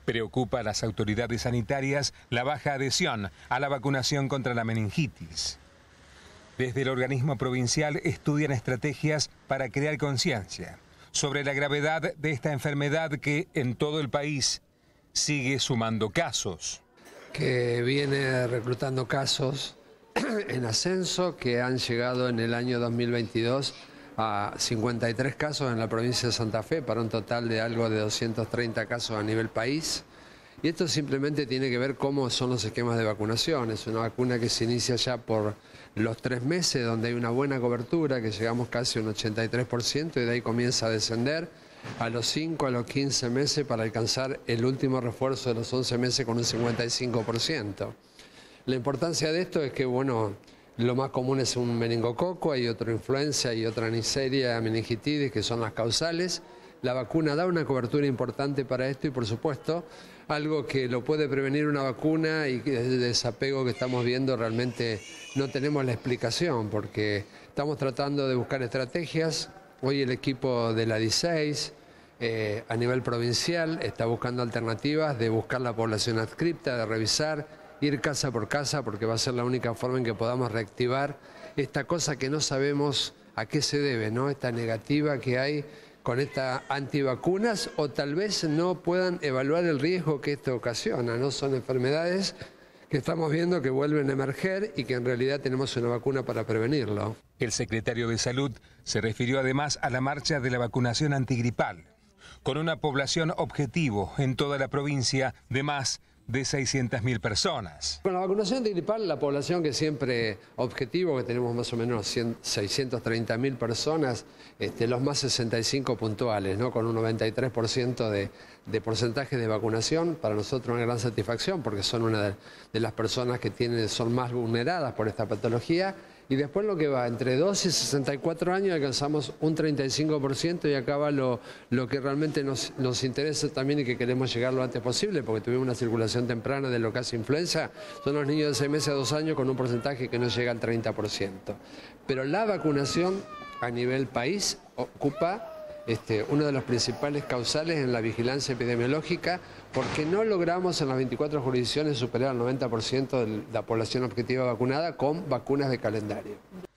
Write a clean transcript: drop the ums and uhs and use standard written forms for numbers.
Preocupa a las autoridades sanitarias la baja adhesión a la vacunación contra la meningitis. Desde el organismo provincial estudian estrategias para crear conciencia sobre la gravedad de esta enfermedad que en todo el país sigue sumando casos. Que viene reclutando casos en ascenso, que han llegado en el año 2022 a 53 casos en la provincia de Santa Fe, para un total de algo de 230 casos a nivel país. Y esto simplemente tiene que ver cómo son los esquemas de vacunación. Es una vacuna que se inicia ya por los 3 meses, donde hay una buena cobertura, que llegamos casi a un 83%, y de ahí comienza a descender a los 5, a los 15 meses, para alcanzar el último refuerzo de los 11 meses con un 55%. La importancia de esto es que, bueno, lo más común es un meningococo, hay otra influenza y otra Neisseria meningitidis, que son las causales. La vacuna da una cobertura importante para esto y, por supuesto, algo que lo puede prevenir una vacuna, y que el desapego que estamos viendo realmente no tenemos la explicación, porque estamos tratando de buscar estrategias. Hoy el equipo de la 16 a nivel provincial está buscando alternativas de buscar la población adscripta, de revisar, ir casa por casa, porque va a ser la única forma en que podamos reactivar esta cosa que no sabemos a qué se debe, ¿no? Esta negativa que hay con estas antivacunas, o tal vez no puedan evaluar el riesgo que esto ocasiona, ¿no? Son enfermedades que estamos viendo que vuelven a emerger y que en realidad tenemos una vacuna para prevenirlo. El secretario de Salud se refirió además a la marcha de la vacunación antigripal, con una población objetivo en toda la provincia de más de 600.000 personas. Con la vacunación antigripal, la población que siempre objetivo, que tenemos más o menos 630.000 personas, los más 65 puntuales, ¿no? Con un 93% de porcentaje de vacunación, para nosotros una gran satisfacción, porque son una de las personas que son más vulneradas por esta patología. Y después lo que va, entre 12 y 64 años alcanzamos un 35%, y acá va lo que realmente nos interesa también y que queremos llegar lo antes posible, porque tuvimos una circulación temprana de lo que hace influenza. Son los niños de 6 meses a 2 años con un porcentaje que no llega al 30%. Pero la vacunación a nivel país ocupa uno de los principales causales en la vigilancia epidemiológica, porque no logramos en las 24 jurisdicciones superar el 90% de la población objetiva vacunada con vacunas de calendario.